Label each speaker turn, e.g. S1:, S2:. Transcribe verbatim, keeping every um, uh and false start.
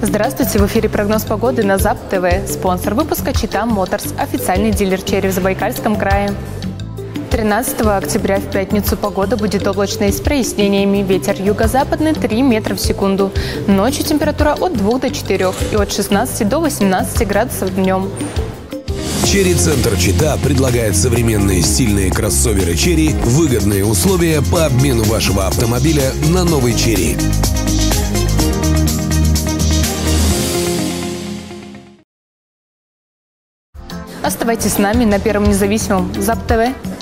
S1: Здравствуйте, в эфире прогноз погоды на ЗАП ТВ. Спонсор выпуска Чита Моторс, официальный дилер черри в Забайкальском крае. тринадцатого октября в пятницу погода будет облачной с прояснениями. Ветер юго-западный три метра в секунду. Ночью температура от двух до четырёх и от шестнадцати до восемнадцати градусов днем.
S2: Черри-центр Чита предлагает современные стильные кроссоверы черри, выгодные условия по обмену вашего автомобиля на новый черри.
S1: Оставайтесь с нами на Первом независимом ЗАП ТВ.